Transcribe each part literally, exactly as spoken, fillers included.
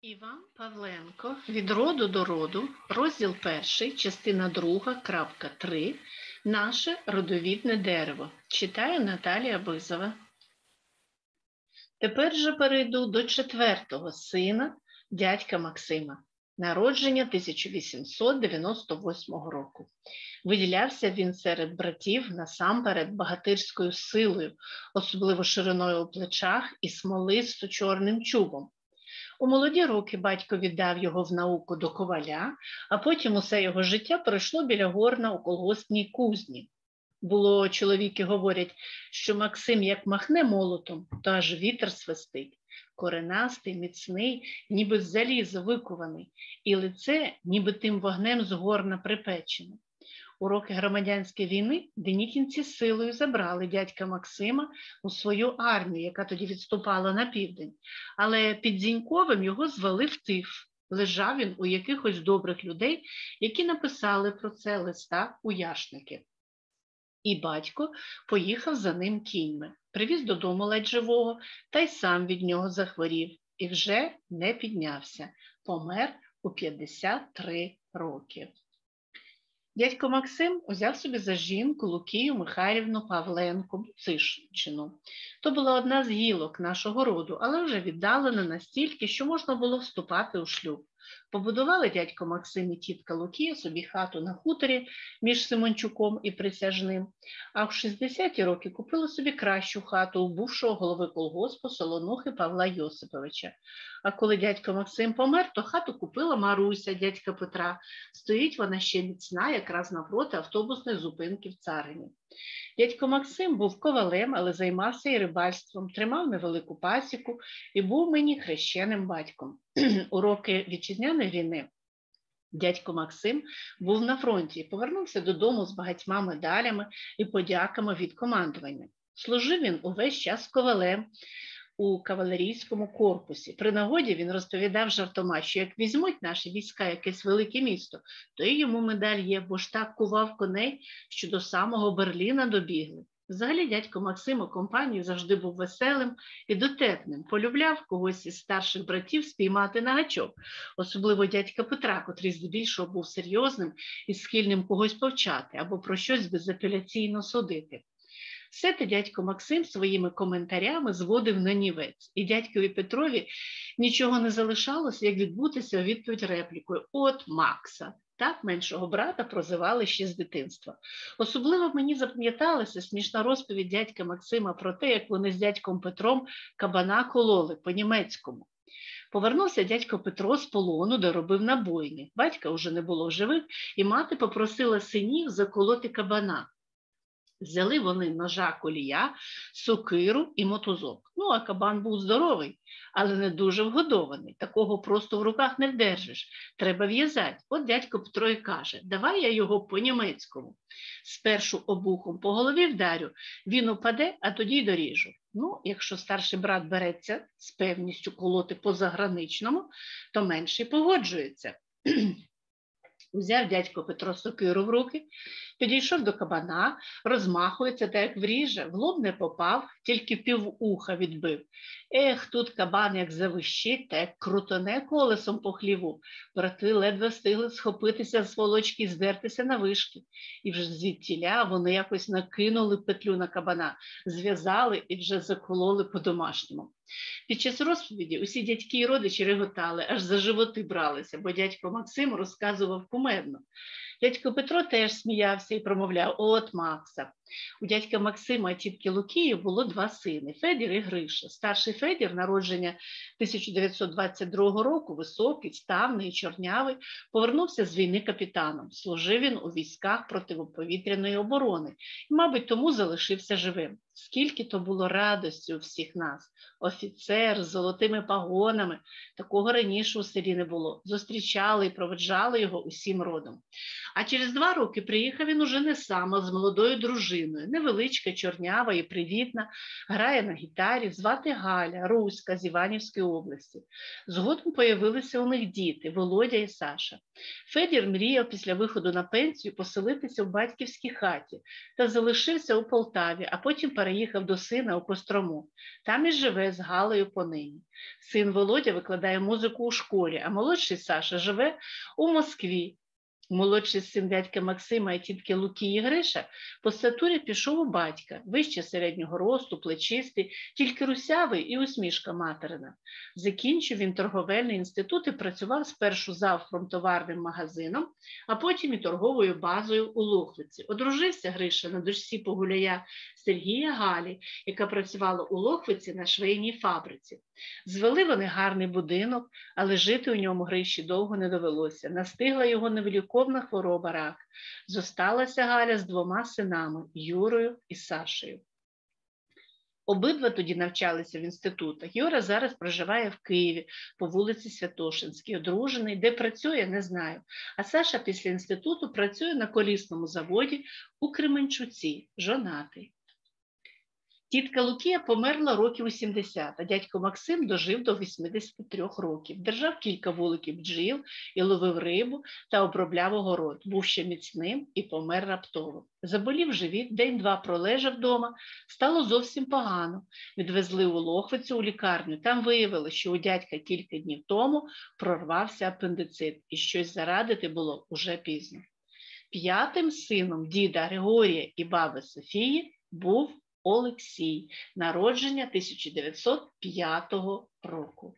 Іван Павленко «Від роду до роду», розділ перший, частина друга, крапка три, «Наше родовідне дерево». Читає Наталія Бизова. Тепер же перейду до четвертого сина, дядька Максима. Народження тисяча вісімсот дев'яносто восьмого року. Виділявся він серед братів насамперед багатирською силою, особливо шириною у плечах і смолисто-чорним чубом. У молоді роки батько віддав його в науку до коваля, а потім усе його життя пройшло біля горна у колгоспній кузні. Було, чоловіки говорять, що Максим як махне молотом, то аж вітер свистить. Коренастий, міцний, ніби з заліза викований, і лице ніби тим вогнем з горна припечене. У роки громадянської війни денікінці силою забрали дядька Максима у свою армію, яка тоді відступала на південь. Але під Зіньковим його звели в тиф. Лежав він у якихось добрих людей, які написали про це листа у Яшники. І батько поїхав за ним кіньми, привіз додому ледь живого, та й сам від нього захворів. І вже не піднявся, помер у п'ятдесят три роки. Дядько Максим узяв собі за жінку Лукію Михайлівну Павленко Буцишчину. То була одна з гілок нашого роду, але вже віддалена настільки, що можна було вступати у шлюб. Побудували дядько Максим і тітка Лукія собі хату на хуторі між Симончуком і Присяжним, а в шістдесяті роки купили собі кращу хату у бувшого голови колгоспу Солонухи Павла Йосиповича. А коли дядько Максим помер, то хату купила Маруся, дядька Петра. Стоїть вона ще міцна, якраз навпроти автобусної зупинки в Царині. Дядько Максим був ковалем, але займався і рибальством, тримав невелику пасіку і був мені хрещеним батьком. У роки вітчизняної війни дядько Максим був на фронті і повернувся додому з багатьма медалями і подяками від командування. Служив він увесь час ковалем у кавалерійському корпусі. При нагоді він розповідав жартома, що як візьмуть наші війська якесь велике місто, то і йому медаль є, бо ж так кував коней, що до самого Берліна добігли. Взагалі дядько Максим у компанії завжди був веселим і дотепним, полюбляв когось із старших братів спіймати на гачок, особливо дядька Петра, котрий здебільшого був серйозним і схильним когось повчати або про щось безапеляційно судити. Все те дядько Максим своїми коментарями зводив на нівець, і дядькові Петрові нічого не залишалося, як відбутися у відповідь реплікою «От Макса». Так меншого брата прозивали ще з дитинства. Особливо мені запам'яталася смішна розповідь дядька Максима про те, як вони з дядьком Петром кабана кололи по-німецькому. Повернувся дядько Петро з полону, де робив на бойні. Батька вже не було в живих, і мати попросила синів заколоти кабана. Взяли вони ножа колія, сокиру і мотузок. Ну, а кабан був здоровий, але не дуже вгодований. Такого просто в руках не вдержиш. Треба в'язати. От дядько Петро і каже, давай я його по-німецькому. Спершу обухом по голові вдарю, він упаде, а тоді й доріжу. Ну, якщо старший брат береться з певністю колоти по-заграничному, то менший погоджується. Узяв дядько Петро сокиру в руки, підійшов до кабана, розмахується, та як вріже, в лоб не попав, тільки півуха відбив. Ех, тут кабан як завищить, та як крутоне колесом по хліву. Брати ледве встигли схопитися з волочки і здертися на вишки. І вже звідтіля вони якось накинули петлю на кабана, зв'язали і вже закололи по-домашньому. Під час розповіді усі дядьки і родичі реготали, аж за животи бралися, бо дядько Максим розказував кумедно. Дядько Петро теж сміявся і промовляв «От Макса». У дядька Максима і тітки Лукії було два сини – Федір і Гриша. Старший Федір, народження тисяча дев'ятсот двадцять другого року, високий, ставний і чорнявий, повернувся з війни капітаном. Служив він у військах протиповітряної оборони і, мабуть, тому залишився живим. Скільки то було радості у всіх нас. Офіцер з золотими пагонами. Такого раніше у селі не було. Зустрічали і проведжали його усім родом. А через два роки приїхав він уже не сам, а з молодою дружиною. Невеличка, чорнява і привітна, грає на гітарі, звати Галя, руська з Іванівської області. Згодом появилися у них діти – Володя і Саша. Федір мріяв після виходу на пенсію поселитися в батьківській хаті та залишився у Полтаві, а потім переїхав до сина у Кострому. Там і живе з Галею понині. Син Володя викладає музику у школі, а молодший Саша живе у Москві. Молодший син дядька Максима і тітки Луки і Гриша по статурі пішов у батька, вище середнього росту, плечистий, тільки русявий і усмішка материна. Закінчив він торговельний інститут і працював спершу завпромтоварним магазином, а потім і торговою базою у Лохвиці. Одружився Гриша на дочці погуляя Сергія Галі, яка працювала у Лохвиці на швейній фабриці. Звели вони гарний будинок, але жити у ньому Гриші довго не довелося. Настигла його невиліковна хвороба рак. Зосталася Галя з двома синами – Юрою і Сашею. Обидва тоді навчалися в інститутах. Юра зараз проживає в Києві по вулиці Святошинській, одружений, де працює, не знаю. А Саша після інституту працює на колісному заводі у Кременчуці, жонатий. Тітка Лукія померла років у сімдесят, а дядько Максим дожив до вісімдесяти трьох років. Держав кілька вуликів бджіл і ловив рибу та обробляв огород. Був ще міцним і помер раптово. Заболів живіт, день-два пролежав вдома, стало зовсім погано. Відвезли у Лохвицю у лікарню. Там виявили, що у дядька кілька днів тому прорвався апендицит, і щось зарадити було уже пізно. П'ятим сином діда Григорія і баби Софії був Олексій, народження тисяча дев'ятсот п'ятого року.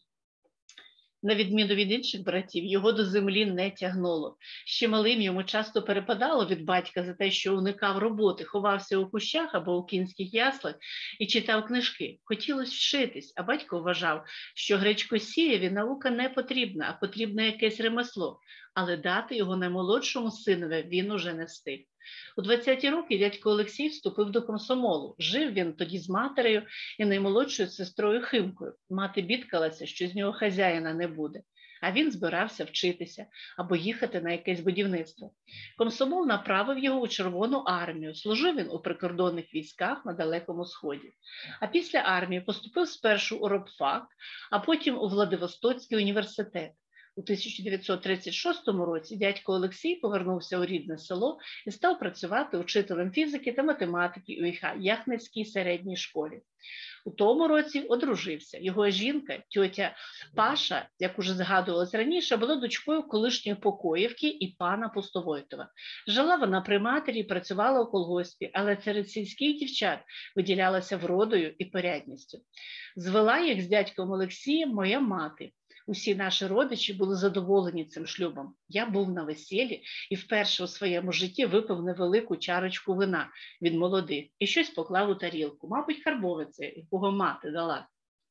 На відміну від інших братів, його до землі не тягнуло. Ще малим йому часто перепадало від батька за те, що уникав роботи, ховався у кущах або у кінських яслах і читав книжки. Хотілося вчитись, а батько вважав, що гречкосієві наука не потрібна, а потрібне якесь ремесло. Але дати його наймолодшому синові він уже не встиг. У двадцяті роки дядько Олексій вступив до комсомолу. Жив він тоді з матерею і наймолодшою сестрою Химкою. Мати бідкалася, що з нього хазяїна не буде, а він збирався вчитися або їхати на якесь будівництво. Комсомол направив його у Червону армію. Служив він у прикордонних військах на Далекому Сході. А після армії поступив спершу у рабфак, а потім у Владивостоцький університет. У тисяча дев'ятсот тридцять шостому році дядько Олексій повернувся у рідне село і став працювати учителем фізики та математики у Яхнецькій середній школі. У тому році одружився. Його жінка, тьотя Паша, як уже згадувалось раніше, була дочкою колишньої Покоївки і пана Пустовойтова. Жила вона при матері і працювала у колгоспі, але серед сільських дівчат виділялася вродою і порядністю. Звела їх з дядьком Олексієм моя мати. Усі наші родичі були задоволені цим шлюбом. Я був на весіллі і вперше у своєму житті випив невелику чарочку вина від молодих і щось поклав у тарілку. Мабуть, карбовице, якого мати дала.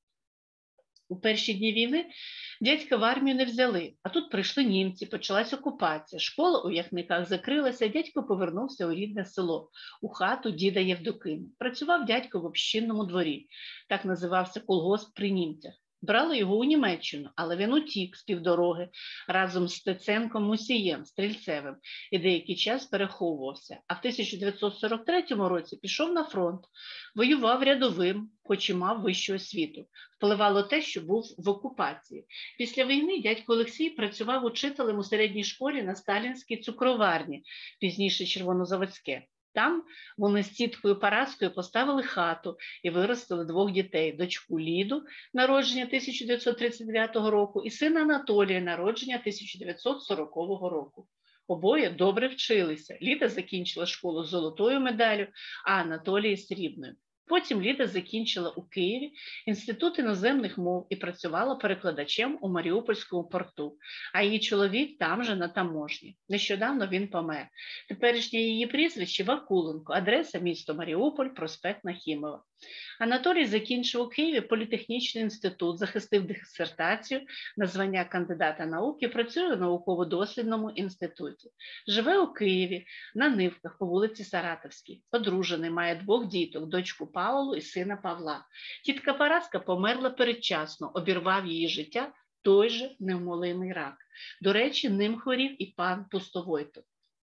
У перші дні війни дядька в армію не взяли, а тут прийшли німці, почалась окупація. Школа у Яхниках закрилася, дядько повернувся у рідне село, у хату діда Євдокима. Працював дядько в общинному дворі, так називався колгосп при німцях. Брали його у Німеччину, але він утік з півдороги разом з Стеценком Мусієм, Стрільцевим, і деякий час переховувався. А в тисяча дев'ятсот сорок третьому році пішов на фронт, воював рядовим, хоч і мав вищу освіту. Впливало те, що був в окупації. Після війни дядько Олексій працював учителем у середній школі на Сталінській цукроварні, пізніше Червонозаводське. Там вони з тіткою Параскою поставили хату і виростили двох дітей – дочку Ліду, народження тисяча дев'ятсот тридцять дев'ятого року, і сина Анатолія, народження тисяча дев'ятсот сорокового року. Обоє добре вчилися. Ліда закінчила школу з золотою медаллю, а Анатолій – срібною. Потім Ліда закінчила у Києві інститут іноземних мов і працювала перекладачем у Маріупольському порту, а її чоловік там же на таможні. Нещодавно він помер. Теперішнє її прізвище – Вакуленко, адреса місто Маріуполь, проспект Нахімова. Анатолій закінчив у Києві політехнічний інститут, захистив дисертацію на звання кандидата наук і працює у науково-дослідному інституті. Живе у Києві, на Нивках, по вулиці Саратовській. Одружений, має двох діток, дочку Павлу і сина Павла. Тітка Параска померла передчасно, обірвав її життя той же невмолимий рак. До речі, ним хворів і пан Пустовойтов.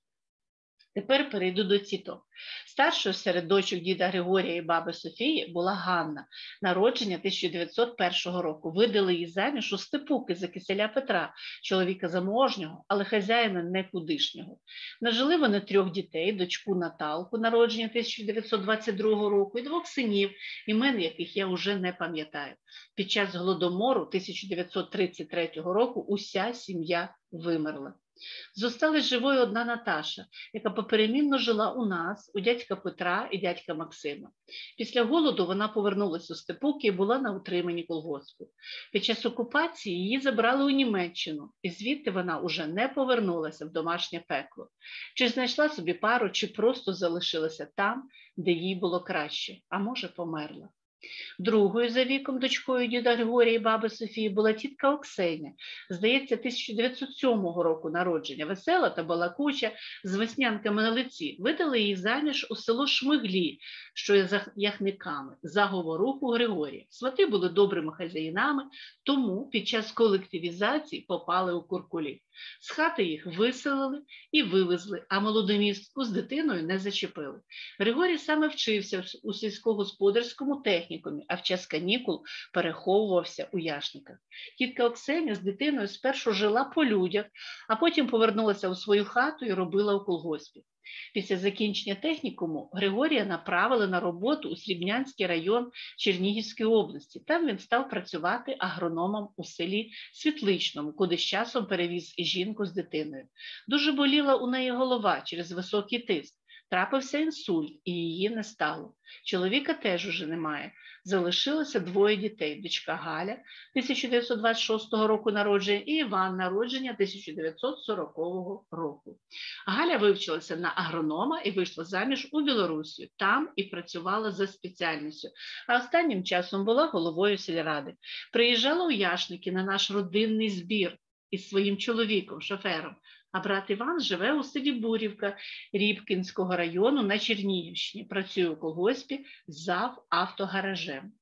Тепер перейду до тіток. Старшою серед дочок діда Григорія і баби Софії була Ганна, народження тисяча дев'ятсот першого року. Видали її заміж у Степуки за киселя Петра, чоловіка заможнього, але хазяїна некудишнього. Нажили вони трьох дітей, дочку Наталку, народження тисяча дев'ятсот двадцять другого року, і двох синів, імен яких я вже не пам'ятаю. Під час Голодомору тисяча дев'ятсот тридцять третього року уся сім'я вимерла. Зосталась живою одна Наташа, яка поперемінно жила у нас, у дядька Петра і дядька Максима. Після голоду вона повернулася у Степуки і була на утриманні колгоспу. Під час окупації її забрали у Німеччину, і звідти вона уже не повернулася в домашнє пекло. Чи знайшла собі пару, чи просто залишилася там, де їй було краще, а може померла. Другою за віком дочкою діда Григорія і баби Софії була тітка Оксеня, здається, тисяча дев'ятсот сьомого року народження, весела та балакуча, з веснянками на лиці. Видали її заміж у село Шмиглі, що є за яхниками, за говоруху Григорія. Свати були добрими хазяїнами, тому під час колективізації попали у куркулі. З хати їх виселили і вивезли, а молодомістку з дитиною не зачепили. Григорій саме вчився у сільськогосподарському технікумі, а в час канікул переховувався у Яшниках. Тітка Оксеня з дитиною спершу жила по людях, а потім повернулася у свою хату і робила у колгоспі. Після закінчення технікуму Григорія направили на роботу у Срібнянський район Чернігівської області. Там він став працювати агрономом у селі Світличному, куди з часом перевіз жінку з дитиною. Дуже боліла у неї голова через високий тиск. Трапився інсульт, і її не стало. Чоловіка теж уже немає. Залишилося двоє дітей. Дочка Галя, тисяча дев'ятсот двадцять шостого року народження, і Іван, народження тисяча дев'ятсот сорокового року. Галя вивчилася на агронома і вийшла заміж у Білорусію. Там і працювала за спеціальністю. А останнім часом була головою сільради. Приїжджала у Яшники на наш родинний збір із своїм чоловіком, шофером. А брат Іван живе у селі Бурівка Рібкінського району на Чернігівщині. Працює у колгоспі зав автогаражем.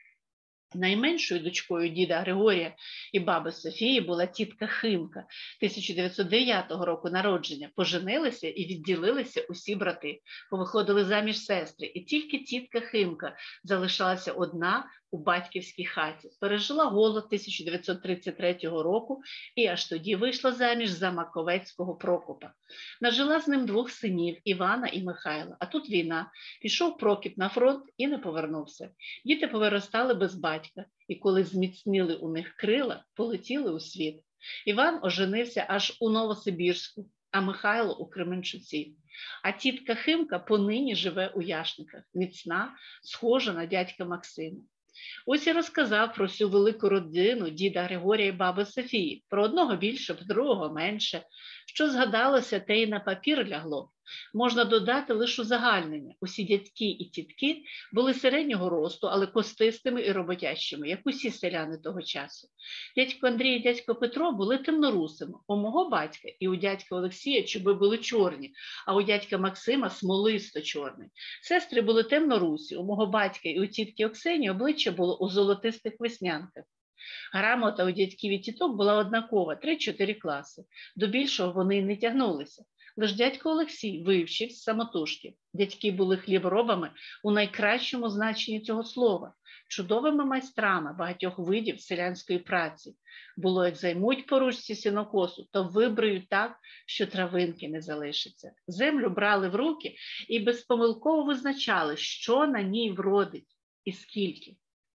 Найменшою дочкою діда Григорія і баби Софії була тітка Химка, тисяча дев'ятсот дев'ятого року народження. Поженилися і відділилися усі брати. Повиходили заміж сестри, і тільки тітка Химка залишалася одна у батьківській хаті. Пережила голод тисяча дев'ятсот тридцять третього року і аж тоді вийшла заміж за Маковецького Прокопа. Нажила з ним двох синів – Івана і Михайла. А тут війна. Пішов Прокіп на фронт і не повернувся. Діти повиростали без батька, і коли зміцніли у них крила, полетіли у світ. Іван оженився аж у Новосибірську, а Михайло у Кременчуці. А тітка Химка понині живе у Яшниках, міцна, схожа на дядька Максима. Ось і розказав про всю велику родину діда Григорія і баби Софії. Про одного більше, про другого менше. Що згадалося, те й на папір лягло. Можна додати лише узагальнення. Усі дядьки і тітки були середнього росту, але костистими і роботящими, як усі селяни того часу. Дядько Андрій і дядько Петро були темнорусими. У мого батька і у дядька Олексія чуби були чорні, а у дядька Максима смолисто-чорний. Сестри були темнорусі. У мого батька і у тітки Оксені обличчя було у золотистих веснянках. Грамота у дядьків і тіток була однакова, три-чотири класи. До більшого вони й не тягнулися. Лиш дядько Олексій вивчився самотужки. Дядьки були хліборобами у найкращому значенні цього слова, чудовими майстрами багатьох видів селянської праці. Було, як займуть по ручці сінокосу, то вибриють так, що травинки не залишиться. Землю брали в руки і безпомилково визначали, що на ній вродить і скільки.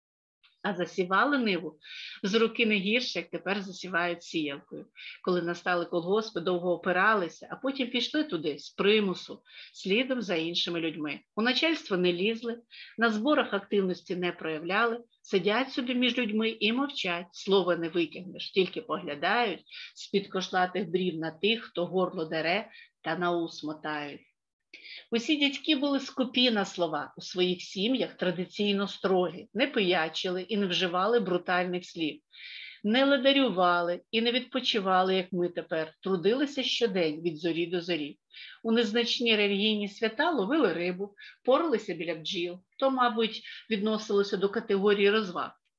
А засівали ниву з руки не гірше, як тепер засівають сіялкою. Коли настали колгоспи, довго опиралися, а потім пішли туди з примусу, слідом за іншими людьми. У начальство не лізли, на зборах активності не проявляли, сидять собі між людьми і мовчать, слова не витягнеш, тільки поглядають з-під кошлатих брів на тих, хто горло дере та на ус мотають. Усі дядьки були скупі на слова, у своїх сім'ях традиційно строгі, не пиячили і не вживали брутальних слів, не ледарювали і не відпочивали, як ми тепер, трудилися щодень від зорі до зорі. У незначні релігійні свята ловили рибу, поралися біля бджіл, то, мабуть, відносилося до категорії розваг.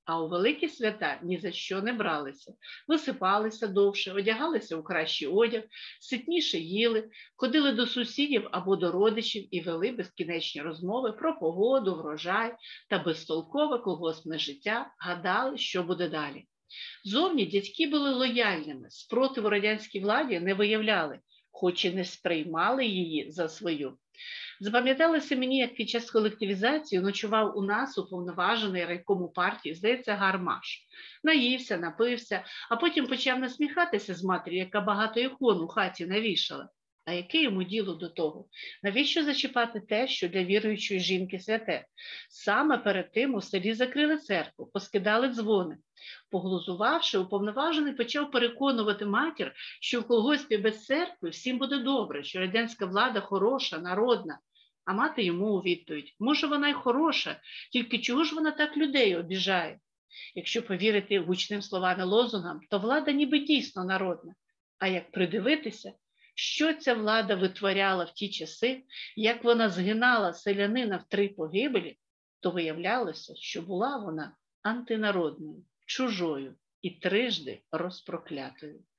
а у великі свята ні за що не бралися. Висипалися довше, одягалися у кращий одяг, ситніше їли, ходили до сусідів або до родичів і вели безкінечні розмови про погоду, врожай та безтолкове колгоспне життя, гадали, що буде далі. Зовні дядьки були лояльними, спротиву радянській владі не виявляли, хоч і не сприймали її за свою. Запам'яталося мені, як під час колективізації ночував у нас уповноважений райкому партії, здається, Гармаш. Наївся, напився, а потім почав насміхатися з матері, яка багато ікон у хаті навішала. А яке йому діло до того? Навіщо зачіпати те, що для віруючої жінки святе? Саме перед тим у селі закрили церкву, поскидали дзвони. Поглузувавши, уповноважений почав переконувати матір, що в колгоспі без церкви всім буде добре, що радянська влада хороша, народна. А мати йому у відповідь: може, вона й хороша, тільки чого ж вона так людей обіжає? Якщо повірити гучним словам і лозунгам, то влада ніби дійсно народна. А як придивитися, що ця влада витворяла в ті часи, як вона згинала селянина в три погибелі, то виявлялося, що була вона антинародною, чужою і трижди розпроклятою.